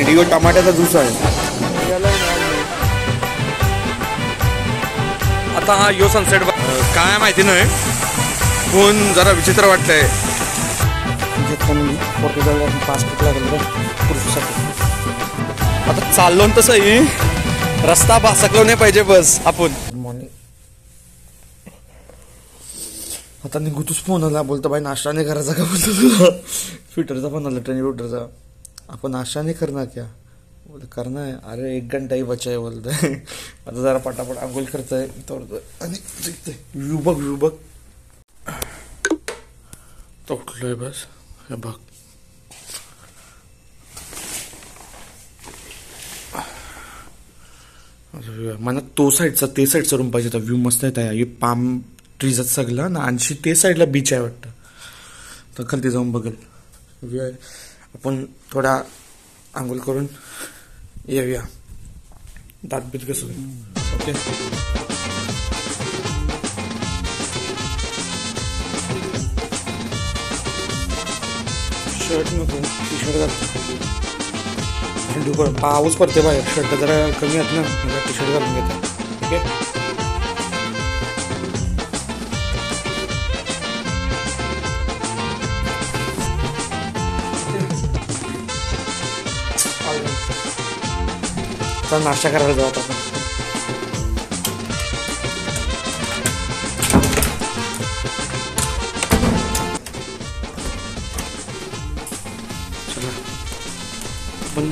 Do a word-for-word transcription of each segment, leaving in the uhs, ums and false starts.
भेंडी और टमाट्याचा ज्यूस आहे. आता हा यो सनसेट काय माहिती नाही, पण जरा विचित्र वाटतंय. पासपोर्ट लागेल आता चाललो तसंही रस्ता भासकलो नाही पाहिजे बस आपण. मॉर्निंग आता निघूतच फोन आला, बोलतो बाई नाश्ता नाही करायचा का, बोलतो तुला ट्विटरचा फोन आला ट्रेन ट्विटरचा, आपण नाश्ता नहीं करना क्या, बोले करना है. अरे एक घंटा ही बचा है बोलते है. आता जरा पटापट आंघोळ करताय आणि व्यू बघ व्यू बघ तो उठलोय बस. हे बघ मला तो साईडचा ते साईडचा रूम पाहिजे होता. व्यू मस्त येत आहे, पाम ट्रीज सगळं ना, आणि ते साईडला बीच आहे वाटतं, तर खालती जाऊन बघेल व्यू आहे. आपण थोडा आंघोळ करून येऊया, दात बीत कसं. ओके शर्ट नको, टी शर्ट घाल, थंडी पड पाऊस पडते बाहेर, शर्ट जरा कमी आहेत ना, मला टी शर्ट घालून घेतो. ठीक आहे तर नाश्ता करायला जाऊ आता. चला पण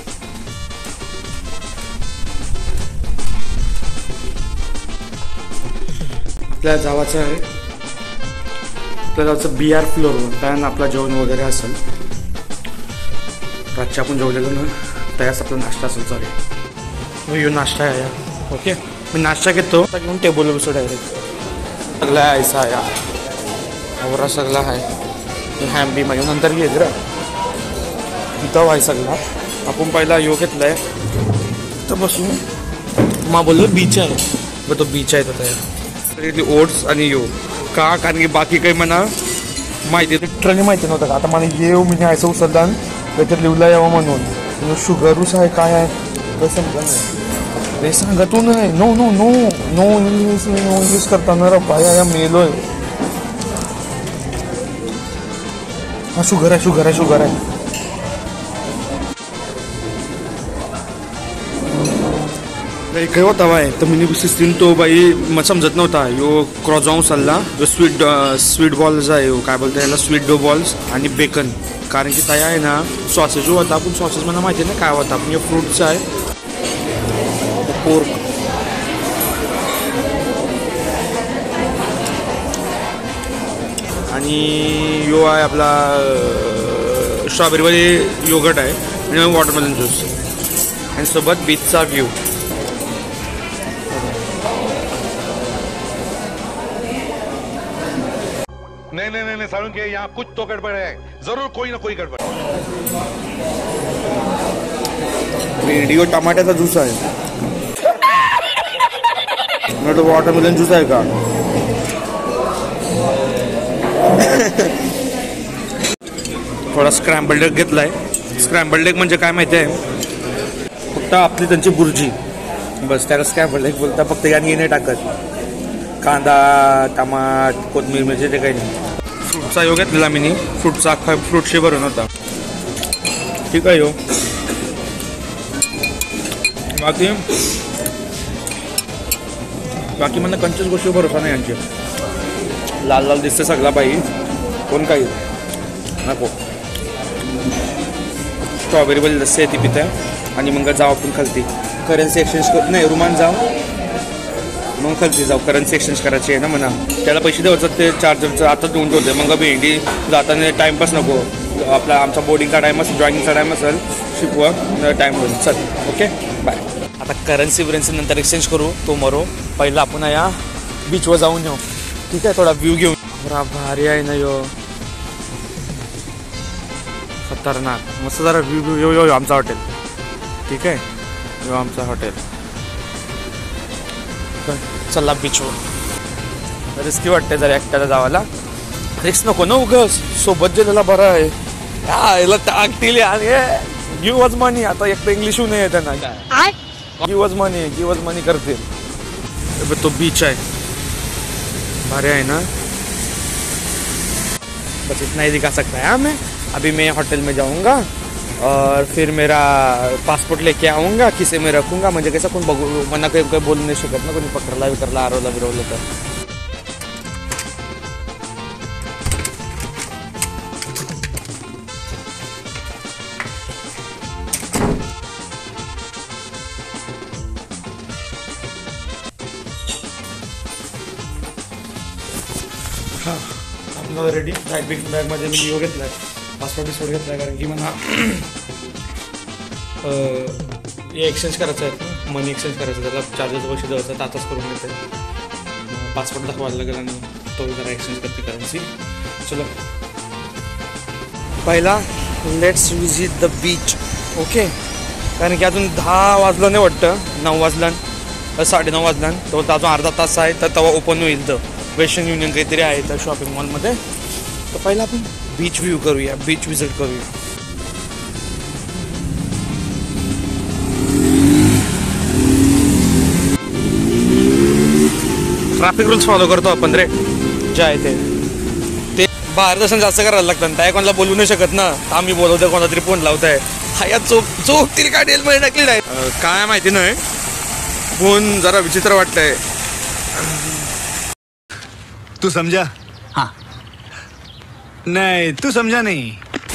आपल्या जावाचं आहे, आपल्या जावाचं बी आर फ्लोअरवर कारण आपला जेवण वगैरे असेल. रातच्या आपण जेवलेलो ना, त्यास आपला नाश्ता असेल. चालेल मी यो नाश्ता आहे या. ओके मी नाश्ता घेतो, घेऊन टेबल बसो डायरेक्ट. सगळा आहे ऐसा या आवरा सगळा आहे, हॅम बी माझ्या नंतर घे जरा इथं आहे सगळा. आपण पहिला यो घेतलाय तर बसून मा बोललो बीच आहे, बघ तो बीच आहे तर ओट्स आणि यो का, कारण की बाकी काही म्हणा माहिती लिटरली माहिती नव्हतं का. आता मला येऊ मी आयचं उचलला काहीतरी लिवला यावं म्हणून, शुगरूस आहे काय आहे काय समजा नाही. रे सांगा तू नाही, no no no no English no English करताना रा पाया या मेलोय. हा शुगर आहे शुगर आहे शुगर आहे. काही होता बाय तर मिनी सिस्टीम तो बाई मग समजत नव्हता. यो क्रॉझॉन सल्ला जो स्वीट स्वीट बॉल्स आहे, काय बोलतो याला स्वीट डो बॉल्स आणि बेकन, कारण की त्या आहे ना सॉसेज जो होता, पण सॉसेज मला माहिती आहे ना काय होता, पण फ्रूट्स आहे पोर्क आणि यो आहे आपला स्ट्रॉबेरीवाली योगर्ट आहे आणि वॉटरमेलन ज्यूस आणि सोबत बीचचा व्ह्यू. नहीं नहीं नहीं सारुण के यहाँ कुछ तो गड़बड़ है, जरूर कोई ना कोई गड़बड़. भेंडी और टमाट्याचा ज्यूस आहे, तो वॉटरमेलन ज्यूस आहे का. थोडा स्क्रॅम्बल्ड एग घेतलाय. स्क्रॅम्बल्ड एग म्हणजे काय माहिती आहे, फक्त आपली त्यांची बुर्जी बस, त्याला स्क्रॅम्बल्ड एग बोलता. फक्त याने येणे टाकत कांदा टमाट कोथिंबीर मिरची ते काही नाही. फ्रूटचा योग घेतलेला मी, फ्रूटचा अख्खा फ्रूटशी भरून होता. ठीक आहे यो. बाकी बाकी मला कंचच गोष्टी भरोसा नाही यांची. लाल लाल दिसते सगळा बाई, कोण काही नको. स्ट्रॉबेरी वाली लस्सी आहे ती पित आहे आणि मग जाऊ आपण खालती करन्सी एक्सचेंज कर नाही रुमान जाऊ मग खालती जाऊ. करन्सी एक्सचेंज करायची आहे ना म्हणा, त्याला पैसे द्यायचं ते चार्जरचं आता देऊन ठेवते. मग भेंडी जाताना टाईमपास नको, आपला आमचा बोर्डिंगचा टाईम असेल जॉईनिंगचा टाईम असेल शिकवा टाईम होईल. चल ओके बाय. आता करन्सी बिरन्सी नंतर एक्सचेंज करू तो मरो, पहिला आपण या बीचवर जाऊन येऊ. ठीक आहे थोडा व्ह्यू घेऊन. बरा भारी आहे ना यो, खतरनाक मस्त. जरा व्ह्यू व्ह्यू यो यो आमचा हॉटेल. ठीक आहे यो आमचा हॉटेल. चला बीचवर. रिस्की वाटते जरा एकट्याला जावायला, रिस्क नको ना उगस, सोबत गेलेला बरा आहे. याला टाकतील आणि गिव्ह अस मनी. आता एक तर इंग्लिश नाही आहे त्यांना. Give us money give us money करते. तो बीच है भारी है ना. बस इतना ही दिखा सकता है मैं. अभी मैं होटल में जाऊंगा और फिर मेरा पासपोर्ट लेके आऊँगा, किसे में रखूँगा. म्हणजे कसं कोण बघू मना काही काही बोलू नाही शकत ना, कोणी पकडला विकरला आरवला बिरवलं तर. हां आपलं रेडी. बॅग बिग बॅगमध्ये मी लिओ घेतला आहे, पासपोर्ट बिसपोर्ट घेतला आहे, कारण की मला हे एक्सचेंज करायचं आहे, मनी एक्सचेंज करायचं आहे. त्याला चार्जेस पैसे द्यायचं आताच करून घेते. पासपोर्ट दाखवायला लागेल आणि तो जरा एक्सचेंज करते करन्सी. चलो पहिला let's visit the beach. Okay, कारण की अजून दहा वाजलं नाही वाटतं, नऊ वाजलं साडेनऊ वाजलं, तो अजून अर्धा तास आहे तर तेव्हा ओपन होईल. तर वेस्टर्न युनियन काहीतरी आहे त्या शॉपिंग मॉलमध्ये. तर पहिला आपण बीच व्ह्यू करूया, बीच विजिट करूया. ट्रॅफिक रूल्स फॉलो करतो आपण रे, जे आहे ते ते बाहेर दर्शन जास्त करायला लागतं. त्या कोणाला बोलू नाही शकत ना, आम्ही बोलवतोय कोणाला तरी फोन लावताय. हा या चोप चोप तरी गाडी मध्ये टाकली नाही, काय माहिती नाही. फोन जरा विचित्र वाटतंय. तू समझा? हाँ. नहीं तू समझा नहीं.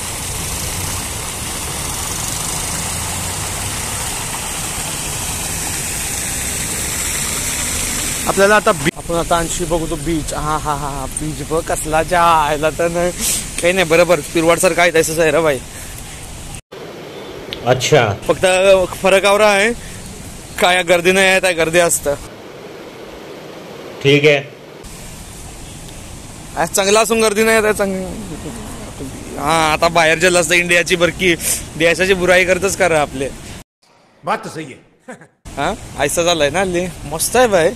आपल्याला आता आपण आता आणखी बघू तो बीच. हा हा हा हा बीच बघ कसला जा आयला तर नाही काही नाही. बरोबर पिरवाड सर काय तसंच आहे रे भाई. अच्छा फक्त फरक आवरा आहे काय गर्दी नाही आहे, त्या गर्दी असतं. ठीक आहे आज चांगला असून गर्दी नाही आहे चांगली. हा आता बाहेर जे असतं इंडियाची बरकी देशाची बुराई करतच करा आपले. बात तो सही है. हा ऐसा झालंय ना हल्ली. मस्त आहे भाई.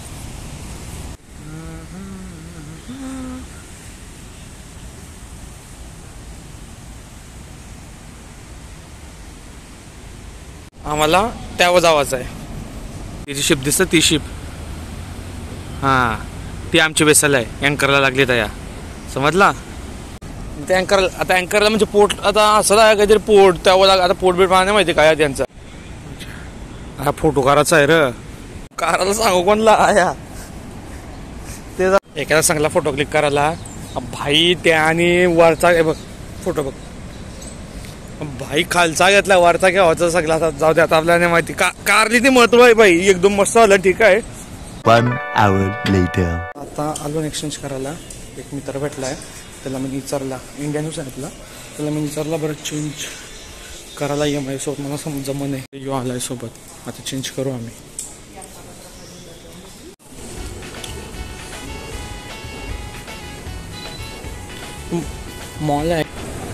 आम्हाला त्यावर जावाचं आहे. ती जी शिप दिसतं ती शिप, हां ती आमची वेसल आहे. अँकरला लागली त्या समजला. ते अँकर आता अँकरला म्हणजे पोर्ट आता असं आहे काहीतरी पोर्ट त्यावर लाग. आता पोर्ट बीट मला नाही माहिती काय त्यांचा. हा फोटो काराचा आहे र, काराला सांगू कोणला आया ते एखादा चांगला फोटो क्लिक करायला भाई. त्या आणि वरचा बघ फोटो बघ भाई, खालचा घेतला वरचा घ्यावाचा सगळा. जाऊ दे आता आपल्याला नाही माहिती. का कारली ते महत्व आहे भाई. एकदम मस्त झालं. ठीक आहे. One hour later. आता आलो एक्सचेंज करायला. एक मित्र भेटला आहे, त्याला मी विचारला, इंडियनच आहे आपला. त्याला मी विचारला बरं चेंज करायला ये माझ्यासोबत. मला समज जमन आहे. यो आलाय सोबत. आता चेंज करू आम्ही. मॉल आहे.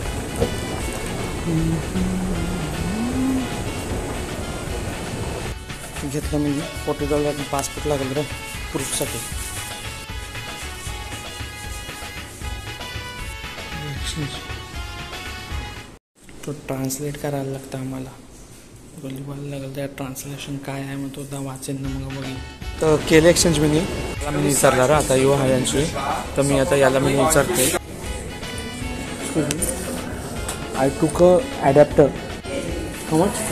घेतलं मी फोटो काढला. पासपोर्ट लागेल रे प्रूफसाठी. तो ट्रान्सलेट करायला लागतं आम्हाला. बोलायला लागेल त्या ट्रान्सलेशन काय आहे मग तो वाचेन ना मग बघेन. तर केलं एक्सचेंज मी याला मी विचारला रा. आता यो आहे यांची, तर मी आता याला मी विचारते. I took a adapter. How much?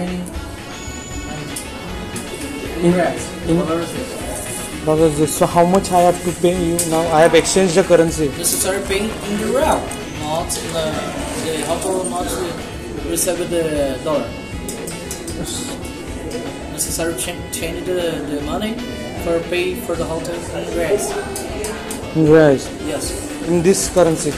In, in dollars. So how much I have to pay you now? I have exchanged the currency. Necessary paying in the real, not in the, the hotel, not receive the dollar. Necessary change, change the, the money for pay for the hotel in reals. In reals? Yes. In this currency.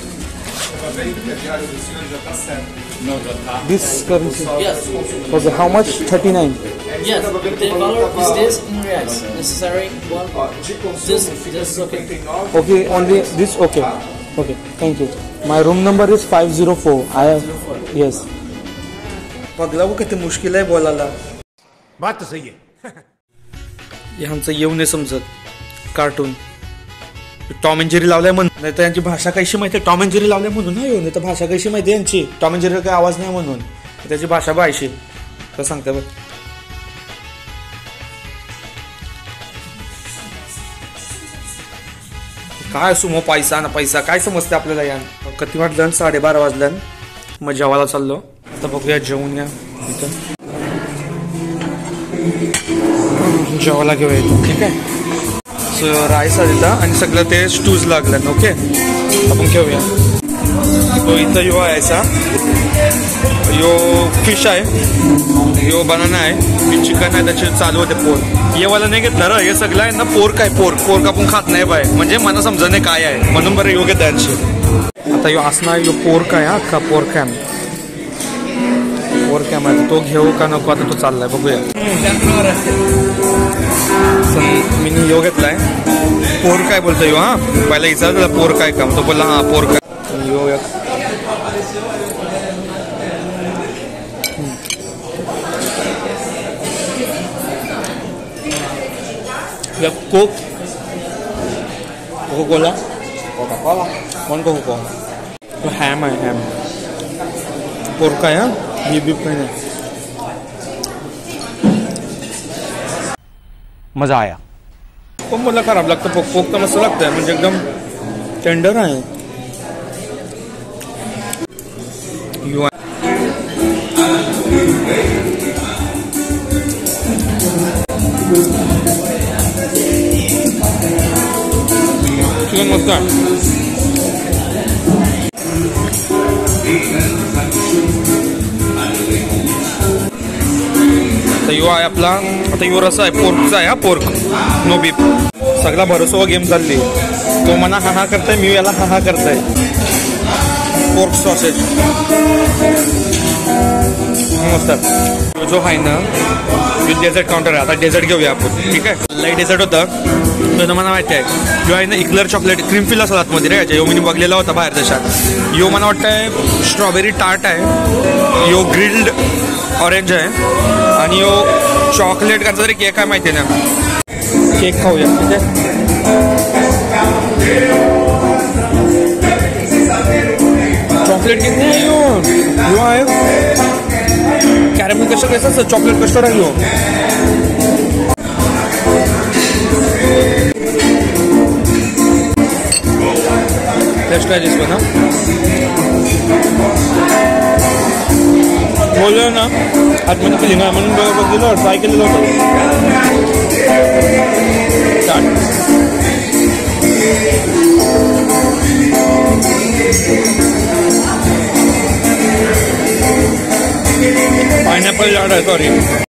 This currency. Yes. Okay. How much? thirty-nine. Yes. The dollar is this in reals. Necessary one. This this is okay. Okay. Only this. Okay. Okay. Thank you. My room number is five zero four. I have. Yes. पगला वो किती मुश्किल आहे बोलायला. बात तो सही है. ह्यांचं येऊ नाही समजत. कार्टून टॉम अँड जेरी लावलाय म्हणून, नाही तर यांची भाषा कशी माहिती आहे. टॉम अँड जेरी लावलाय म्हणून नाही येऊ, नाही तर भाषा कशी माहिती आहे यांची. टॉम अँड जेरीला काही आवाज नाही म्हणून. त्याची भाषा बायशी तर सांगते बघ. काय सुमो पैसा ना पैसा काय समजते आपल्याला या. किती वाजलं? साडेबारा वाजलं. मग जेवायला चाललो. आता बघूया जेवून या इथं जेवायला घेऊया इथं. ठीक आहे. सो राईस आलेला आणि सगळं ते स्टूज लागलं. ओके आपण घेऊया. तो इथं यो आहे यो फिश आहे, यो बनाना आहे, चिकन आहे, त्याचे चालू होते पोर्क. ये वाला नाही घेतलं र, हे सगळं आहे ना पोर्क आहे. पोर्क पोर्क आपण खात नाही बाय, म्हणजे मला समजा नाही काय आहे म्हणून बरं योग्य त्यांची. आता यो असणार यो पोर्क आहे. हा का पोर्क आहे पोर्क आहे माहिती. तो घेऊ का नको आता तो चाललाय बघूया. मी यो घेतलाय पोर्क काय बोलतो यो. हा पहिला विचार पोर्क आहे का, तो बोलला हा पोर्क आहे. यो Coke Coco Cola Coca Cola कौन कोको कोला. तो हॅम आहे हॅम पोर्क आहे. हा बीफ बीफ नाही. मजा आया. पण मला खराब लागतं पोक. पोक तर मस्त लागतंय म्हणजे एकदम टेंडर आहे. यू चिकन मस्त आहे. आता यो आहे आपला. आता यो रसा आहे पोर्कचा आहे. हा पोर्क नो बीफ. सगळा भरोसा गेम चालली. तो मना हा हा करताय, मी याला हा हा करताय. पोर्क सॉसेज मस्त. जो आहे ना विथ डेझर्ट काउंटर आहे. आता डेझर्ट घेऊया आपण. ठीक आहे. लाईट डेझर्ट होतं तर मला माहिती आहे. जो आहे ना इक्लर चॉकलेट क्रीम फिल असं आतमध्ये रे याच्या. यो मी बघलेला होता बाहेर देशात. यो मला वाटतंय स्ट्रॉबेरी टार्ट आहे. यो ग्रिल्ड ऑरेंज आहे आणि यो चॉकलेट करता तरी केक आहे माहिती आहे ना. केक खाऊया. ठीक आहे. चॉकलेट केक नाही यो यो आहे कॅरेमल कस्टर्ड. कसं चॉकलेट कस्टर्ड आहे यो. Let's try this one, huh? बोललो ना आतमध्ये केली ना म्हणून बघितलं ट्राय केलेलं होतं. पायनॅपल झाड आहे. सॉरी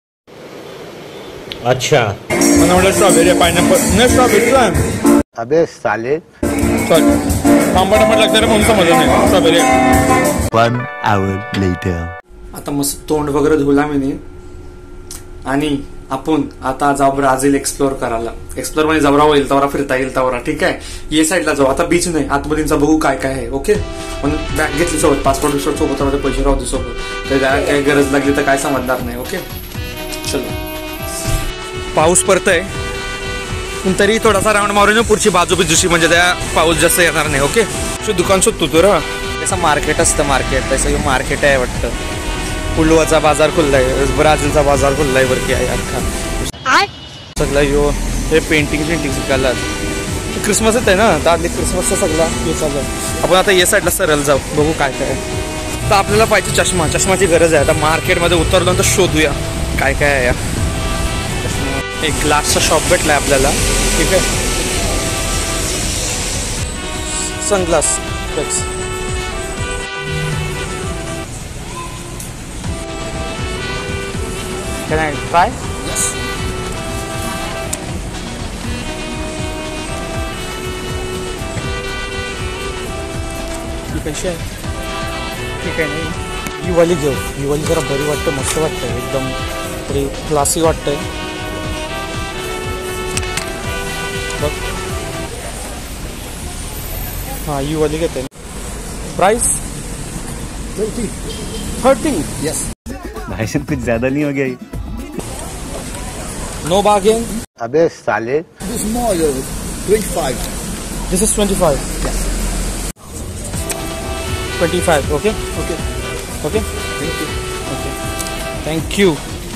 अच्छा मला वाटलं स्ट्रॉबेरी आहे. पायनॅपल नाही स्ट्रॉबेरीच आहे. अबे साले. सॉरी तांबट तांबट लागतं रे म्हणून समजलं नाही. स्ट्रॉबेरी आहे. One hour later. आता मस्त तोंड वगैरे धुला मी आणि आपण आता जाऊ ब्राझील एक्सप्लोर करायला. एक्सप्लोर म्हणजे जवरा होईल तवरा फिरता येईल तवरा. ठीक आहे. ये साईडला जाऊ. आता बीच नाही आतमधींचा बघू काय काय आहे. ओके म्हणून बॅग घेतली सोबत. पासपोर्ट बिस्पोर्ट सोबत राहते. पैसे राहू दे सोबत. तर काय गरज लागली तर काय समजणार नाही. ओके चलो. पाऊस पडतंय पण तरी थोडासा राऊंड मारून पुढची बाजू बिजूशी म्हणजे त्या पाऊस जास्त येणार नाही. ओके दुकान शोधतो तू र. तसं मार्केट असतं. मार्केट तसं मार्केट आहे वाटतं. पुलवाचा बाजार खुल्लाय. ब्राझीलचा बाजार खुल्लाय बरं की आहे अख्खा सगळा. यो हे पेंटिंग पेंटिंग शिकायला क्रिसमसच आहे ना. तर आधी क्रिसमसचा सगळा हे चालू आहे. आपण आता या साईडला सरळ जाऊ बघू काय काय. तर आपल्याला पाहिजे चष्मा. चष्माची गरज आहे. आता मार्केटमध्ये उतरलो तर शोधूया काय काय आहे. एक ग्लासचा शॉप भेटलाय आपल्याला. ठीक आहे. Sunglass specs. Can I try? Yes. You can share. ठीक आहे ना. ही वाली घेऊ. ही वाली जरा बरी वाटतं. मस्त वाटतं. एकदम तरी क्लासी वाटतंय. बघ हां ही वाली घेते. Price thirty. Thirty yes. भाई साहब कुछ ज्यादा नहीं हो गया ये? No bargain. अबे साले. This is more uh, twenty-five. This is twenty-five. Yes. twenty-five. Okay. Okay. Okay. Thank you. Thank you.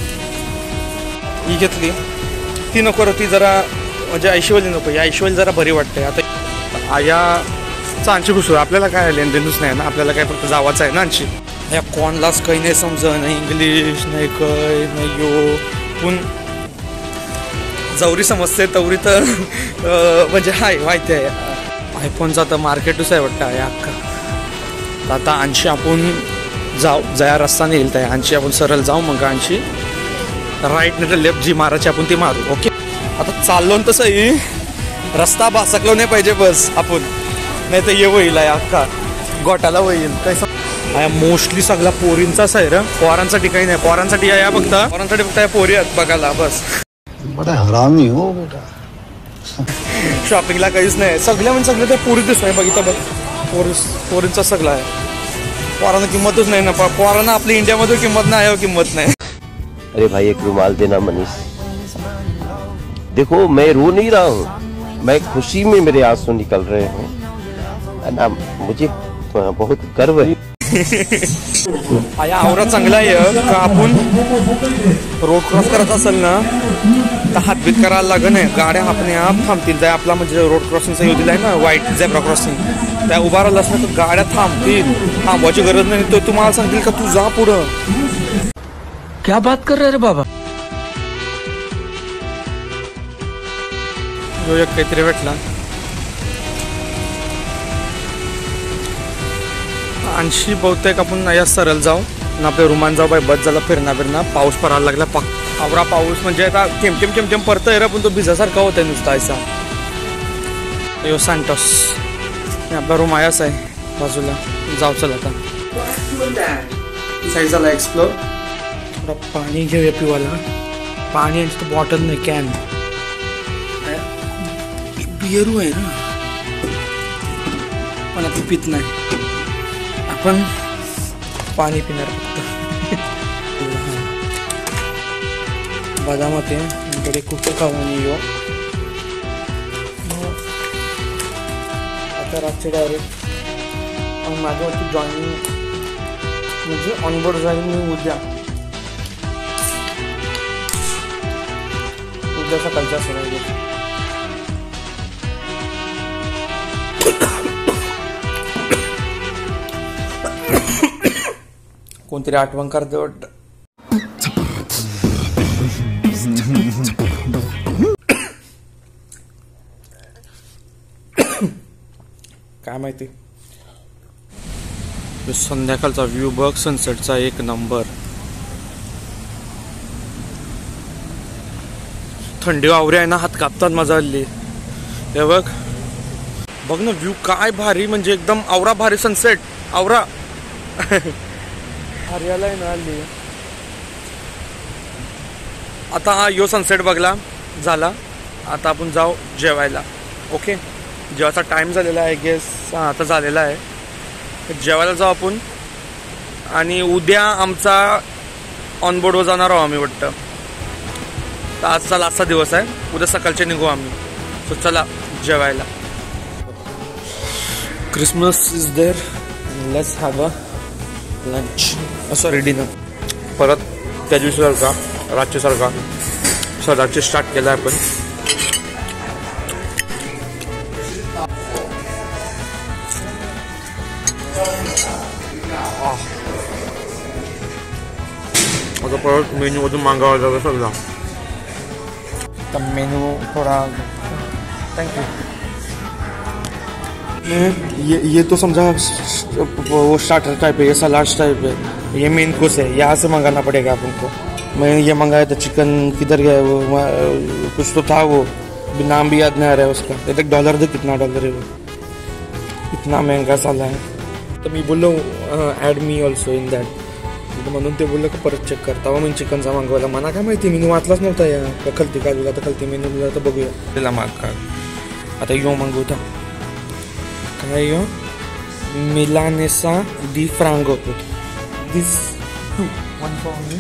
ही घेतली. ती नको रे, ती जरा म्हणजे ऐशिवली नको. या ऐशिवली जरा बरी वाटते. आता या चांची घुसू आपल्याला काय लेनदेनच नाही ना, आपल्याला काय फक्त जावाचं आहे ना आमची. या कोणलाच काही नाही समजा, नाही इंग्लिश नाही काही नाही यो. पण जवरी समजते तवरी तर म्हणजे हाय माहिती आहे. आयफोनचा तर मार्केटच आहे वाटतं या अख्खा. आता आणशी आपण जाऊ जया रस्ता नाही येईल त्या आणशी आपण सरळ जाऊ. मग आणशी राईट नाही तर लेफ्ट जी मारायची आपण ती मारू. ओके. आता चाललो ना तसंही रस्ता भासकलो नाही पाहिजे बस आपण, नाही तर ये होईल या अख्खा गोटाला होईल काय. मोस्टली सगळा पोरींचाच आहे रे, पोरांसाठी काही नाही. पोरांसाठी या फक्त पोरांसाठी फक्त पोरी आहेत बघायला बस. बड़ा हरामी हो बेटा. शॉपिंगला काहीच नाही. सगळ्या म्हणजे सगळं त्या पोरी दिसत नाही बघितलं बघ. पोरी पोरींचा सगळं आहे. पोरांना किंमतच नाही ना. पोरांना आपली इंडियामध्ये किंमत नाही आहे, किंमत नाही. अरे भाई एक रुमाल देना मनीष. देखो मैं रो नहीं रहा हूँ, मैं खुशी में मेरे आंसू निकल रहे हैं ना. मुझे बहुत गर्व है. आया आवरा चांगला आहे का आपण रोड क्रॉस करत असेल ना तर हातबीत करायला लागत नाही. गाड्या आपणे आप थांबतील. त्या आपला म्हणजे रोड क्रॉसिंगचा येऊ दिला आहे ना व्हाईट झेब्रा क्रॉसिंग, त्या उभा राहिला असला तर गाड्या थांबतील. थांबवायची गरज नाही. तो तुम्हाला सांगतील का तू जा पुढं. क्या बात कर रहे रे बाबा. जो एक काहीतरी भेटला. आणशी बहुतेक आपण या सरळ जाऊ ना आपल्या रुमान जाऊ बाय. बस झाला फिरणा फिरणा. पाऊस पडायला लागला. पा आवरा पाऊस म्हणजे आता थेंब थेंब थेंब थेंब पडतंय रे, पण तो भिजासारखा होत आहे नुसता ऐसा. यो सांटोस आपला रूम आयाच आहे बाजूला. जाऊ चल आता साईड झाला एक्सप्लोर. थोडं पाणी घेऊया पिवायला. पाणी यांची बॉटल नाही कॅन. बियरू आहे ना पण आपण पित नाही. आपण पाणी पिणार फक्त. बदाम होते इकडे कुठे खाऊन येऊ. आता रात्री डायरेक्ट माझ्यावरती जॉईनिंग म्हणजे ऑनबोर्ड जाईन मी उद्या. उद्या सकाळच्या सगळ्या कोणतरी आठवण करते वाटतं. काय माहिती. संध्याकाळचा व्ह्यू बघ सनसेटचा एक नंबर. थंडी वावरी आहे ना, हात कापतात मजा आली. हे बघ बघ ना व्ह्यू काय भारी म्हणजे एकदम आवरा भारी सनसेट आवरा. हरियाला आहे ना आली. आता हा यो सनसेट बघला झाला. आता आपण जाऊ जेवायला. ओके. जेवायचा टाइम झालेला आहे गेस. हां आता झालेला आहे. जेवायला जाऊ आपण. आणि उद्या आमचा ऑनबोर्डवर जाणार आहोत आम्ही वाटतं. तर आजचा लास्टचा दिवस आहे. उद्या सकाळचे निघू आम्ही. सो चला जेवायला. Christmas is there. Let's have a lunch. Sorry dinner. परत त्या दिवशीसारखा रात्रीसारखा सदाचे स्टार्ट केला आहे आपण. आता परत मेन्यूमधून मागवावं लागेल सगळं. तर मेन्यू थोडा थँक्यू. ये ये तो समझा वो स्टार्टर टाइप है, ये सलाद टाइप है, ये मेन कोर्स है. यहाँ से मंगाना पड़ेगा अपन को. मैं ये मंगाया था चिकन किधर गया वो कुछ तो था वो नाम भी याद नहीं आ रहा है उसका. एक डॉलर दे कितना डॉलर है वो. इतना महंगा साला है. तर मी बोललो add me also in that. म्हणून ते बोललं की परत चेक करता मग मी चिकनचा मागवायला. मला काय माहिती मेनू वाचलाच नव्हता या खलती काजूला. तर खलती मेनू दिला तर बघूया त्याला माग का. आता यो मागवता काय यो मिलानेसा डी फ्रांगो. This two one for me.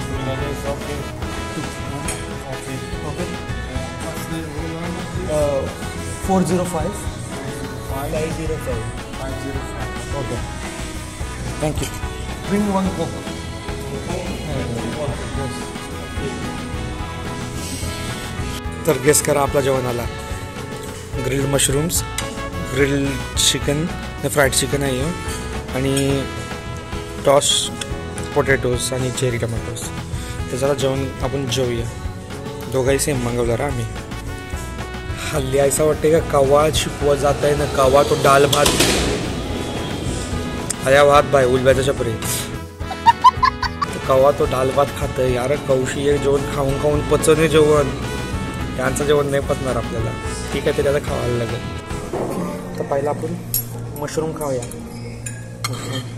Four zero five five zero five five zero five. Okay thank you. Bring one Coke. तर गेस करा आपला जेवण आला. Grilled mushrooms, grilled chicken, fried chicken आहे आणि टॉस्ट पोटॅटोज आणि चेरी टमाटोज. तर जरा जेवण आपण जेवूया. दोघाही सेम मागवला रा आम्ही. हल्ली ऐसा वाटते का कवा शिकवा जात आहे ना, कवा तो डाल भात आया भात बाय उलब्याच्या चपरे, कवा तो डाल भात खात आहे यार. कौशी एक जेवण खाऊन खाऊन पचवणे जेवण, त्यांचं जेवण नाही पचणार आपल्याला. ठीक आहे, ते त्याला खावायला लागेल. तर पहिला आपण मशरूम खाऊया. मशरूम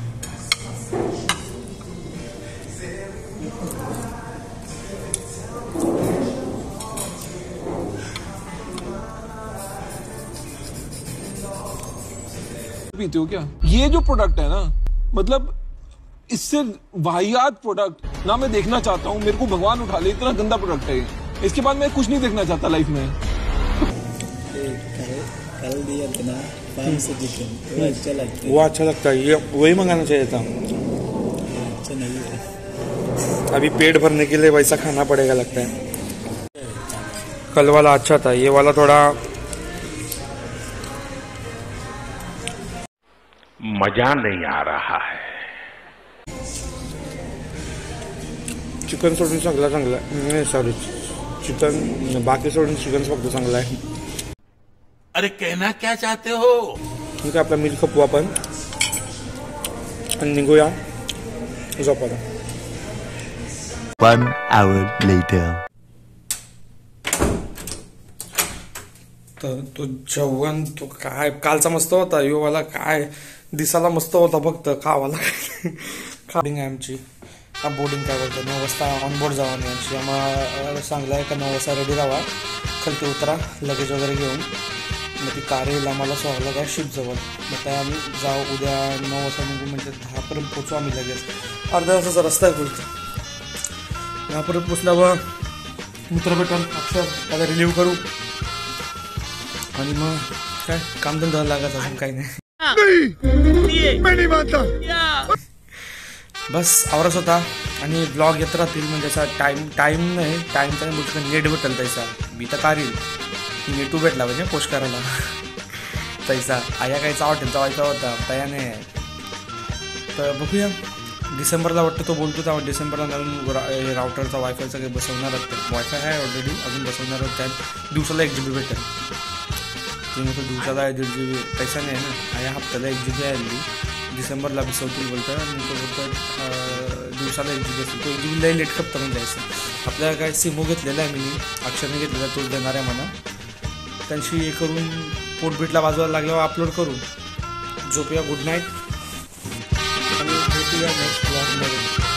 पीते हो क्या? ये जो प्रोडक्ट है ना, मतलब इससे वाहियात प्रोडक्ट ना मैं देखना चाहता हूँ. मेरे को भगवान उठा ले, इतना गंदा प्रोडक्ट है ये. इसके बाद मैं कुछ नहीं देखना चाहता लाइफ में. कल दिया था ना फार्म से चिकन, वो अच्छा लगता है. वो अच्छा लगता है, ये वही मंगाना चाहिए था. अच्छा नहीं है. अभी पेट भरने के लिए वैसा खाना पड़ेगा लगता है. कल वाला अच्छा था, ये वाला थोड़ा मजा नहीं आ रहा है. चिकन सोडून चांगला चांगला नाही, सॉरी चिकन बाकी सोडून चिकन फक्त चांगला आहे. अरे कहना क्या चाहते हो? ठीक आहे, आपला मिल्क खपू आपण आणि निघूया झोपायला. One hour later. तर तो जेवण तो काय कालचा मस्त होता, यो वाला काय दिसायला मस्त होता, फक्त खावाला बोर्डिंग आहे आमची. हा बोर्डिंग काय बोलतो, नऊ वाजता ऑनबोर्ड जावा नाही आमची. आम्हाला सांगलं आहे का नऊ वाजता रेडी राहा, खालती उतरा लगेज वगैरे घेऊन. मग ती कार येईल आम्हाला सोडायला काय शिपजवळ. मग त्या आम्ही जाऊ उद्या नऊ वाजता निघू, म्हणजे दहापर्यंत पोचू आम्ही लगेच. अर्ध्या तासाचा रस्ता आहे पुढचा. दहापर्यंत पोचल्यावर मित्र भेटून अक्षर त्याला रिलीव्ह करू आणि मग काय कामधंदा लागत अजून काही नाही. बस आवरच होता आणि ब्लॉग येत राहतील. म्हणजे असा टाईम टाईम नाही, टाईमचा नाही बोलतो, नेट भेटेल तैसा. मी तर कारील नेटू भेटला म्हणजे पोस्ट करायला तैसा. आया काहीचा हॉटेलचा वायफाय होता तयाने. तर बघूया डिसेंबरला वाटतं तो बोलतो, तेव्हा डिसेंबरला नवीन रा राउटरचा वायफायचा काही बसवणार आहेत. वायफाय आहे ऑलरेडी, अजून बसवणार आहेत. त्यात दिवसाला एक जी बी भेटेल. तुम्ही तो दिवसाला आहे दीड जी बी पैसा नाही आहे ना. आया हप्त्याला एक जी बी आहे हल्ली. डिसेंबरला बसवतील बोलतं आणि तो बोलतो दिवसाला एक जी बी असेल. तो एक जी बी लई लेट खपतं म्हणजे असं. आपल्याला काय सिमो घेतलेला आहे मी, अक्षरने घेतलेला, तोच देणार आहे मला. त्यांची हे करून पोटबीटला बाजूला लागल्यावर अपलोड करू. झोपूया, गुड नाईट आणि भेटूया नेक्स्ट ब्लॉगमध्ये.